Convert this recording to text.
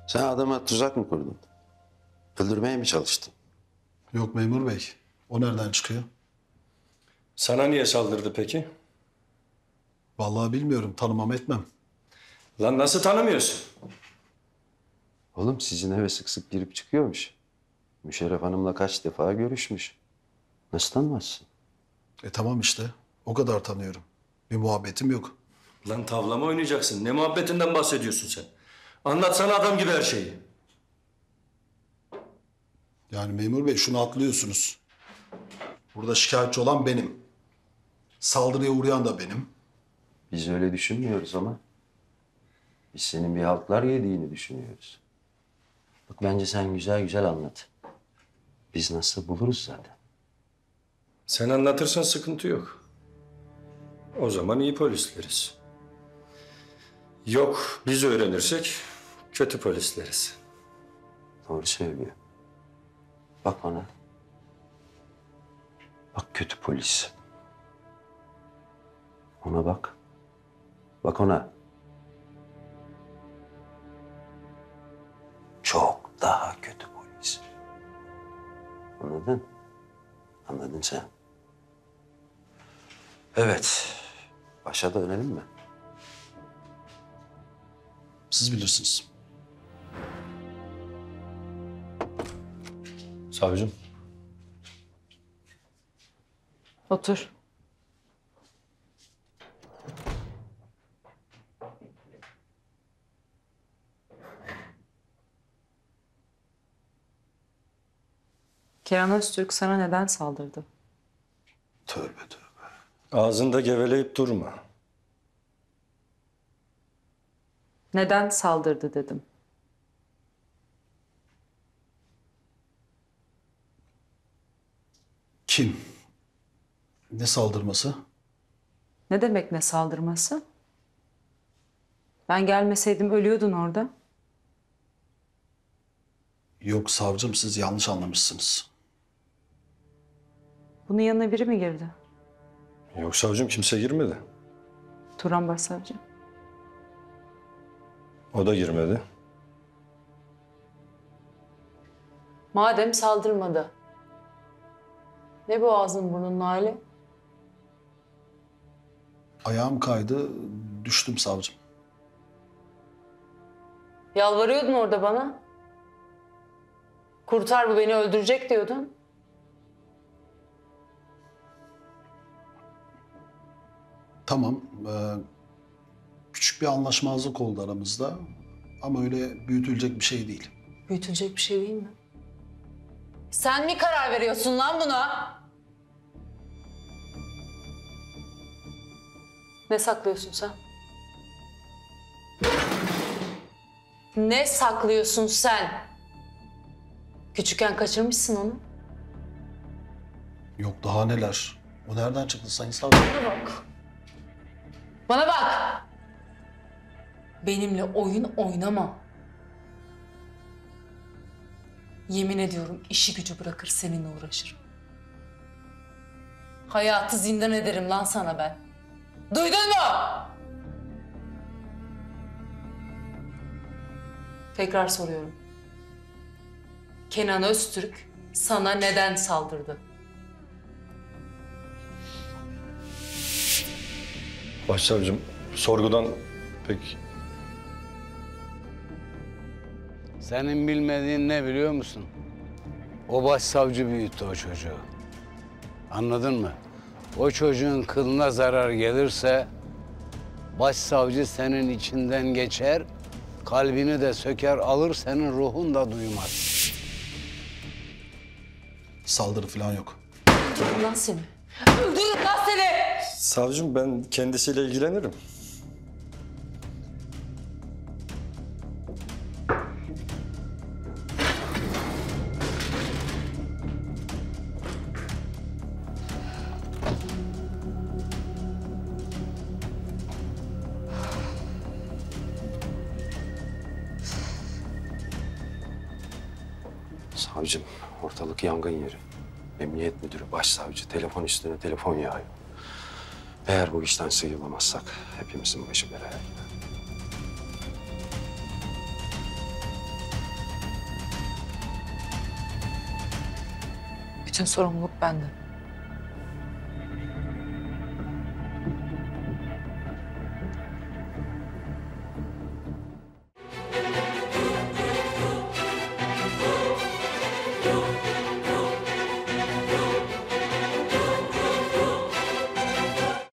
Sen adama tuzak mı kurdun? Öldürmeye mi çalıştın? Yok memur bey. O nereden çıkıyor? Sana niye saldırdı peki? Vallahi bilmiyorum. Tanımam etmem. Lan nasıl tanımıyorsun? Oğlum sizin eve sık sık girip çıkıyormuş. Müşerref Hanım'la kaç defa görüşmüş. Nasıl tanımazsın? Tamam işte. O kadar tanıyorum. Bir muhabbetim yok. Lan tavlama oynayacaksın. Ne muhabbetinden bahsediyorsun sen? Anlatsana adam gibi her şeyi. Yani memur bey şunu atlıyorsunuz. Burada şikayetçi olan benim. Saldırıya uğrayan da benim. Biz öyle düşünmüyoruz ama. Biz senin bir haltlar yediğini düşünüyoruz. Bak bence sen güzel güzel anlat. Biz nasıl buluruz zaten. Sen anlatırsan sıkıntı yok. O zaman iyi polisleriz. Yok biz öğrenirsek kötü polisleriz. Doğru söylüyor. Bak bana. Bak kötü polis. Ona bak. Bak ona. Çok daha kötü polis. Anladın? Anladın sen. Evet. Başa dönelim mi? Siz bilirsiniz. Savcım. Otur. Kenan Öztürk sana neden saldırdı? Tövbe tövbe. Ağzında geveleyip durma. Neden saldırdı dedim. Kim? Ne saldırması? Ne demek ne saldırması? Ben gelmeseydim ölüyordun orada. Yok savcım siz yanlış anlamışsınız. Bunun yanına biri mi girdi? Yok savcım kimse girmedi. Turan Başsavcı. O da girmedi. Madem saldırmadı. Ne bu ağzın burnunun hali? Ayağım kaydı, düştüm savcım. Yalvarıyordun orada bana. Kurtar bu beni öldürecek diyordun. Tamam, küçük bir anlaşmazlık oldu aramızda. Ama öyle büyütülecek bir şey değil. Büyütülecek bir şey değil mi? Sen mi karar veriyorsun lan buna? Ne saklıyorsun sen? Ne saklıyorsun sen? Küçükken kaçırmışsın onu. Yok daha neler. O nereden çıktı sayın savcım? Bana bak. Bana bak! Benimle oyun oynama. Yemin ediyorum işi gücü bırakır seninle uğraşırım. Hayatı zindan ederim lan sana ben. Duydun mu? Tekrar soruyorum. Kenan Öztürk sana neden saldırdı? Başsavcım sorgudan pek... Senin bilmediğin ne biliyor musun? O başsavcı büyüttü o çocuğu. Anladın mı? O çocuğun kılına zarar gelirse başsavcı senin içinden geçer, kalbini de söker alır, senin ruhun da duymaz. Saldırı falan yok. Öldürürüm lan seni. Öldürürüm lan seni! Savcım ben kendisiyle ilgilenirim. Savcım, ortalık yangın yeri. Emniyet müdürü, başsavcı, telefon üstüne telefon yağıyor. Eğer bu işten sıyrılamazsak hepimizin başı belaya girer. Bütün sorumluluk bende.